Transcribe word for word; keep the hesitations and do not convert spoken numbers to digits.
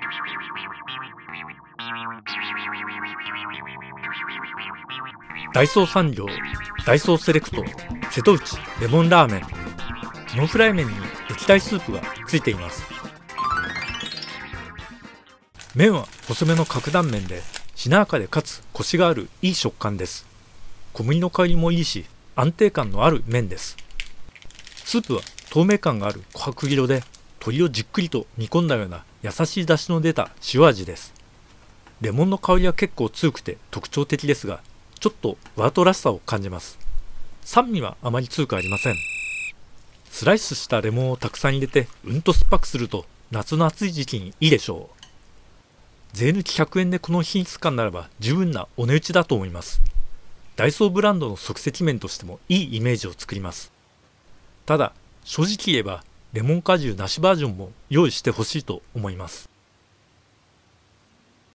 ダイソー産業ダイソーセレクト瀬戸内レモンラーメン。ノンフライ麺に液体スープがついています。麺は細めの角断麺でしなやかでかつコシがあるいい食感です。小麦の香りもいいし安定感のある麺です。スープは透明感がある琥珀色で鶏をじっくりと煮込んだような優しい出汁の出た塩味です。レモンの香りは結構強くて特徴的ですが、ちょっとワートらしさを感じます。酸味はあまり強くありません。スライスしたレモンをたくさん入れてうんと酸っぱくすると夏の暑い時期にいいでしょう。税抜きひゃくえんでこの品質感ならば十分なお値打ちだと思います。ダイソーブランドの即席麺としてもいいイメージを作ります。ただ正直言えばレモン果汁なしバージョンも用意してほしいと思います。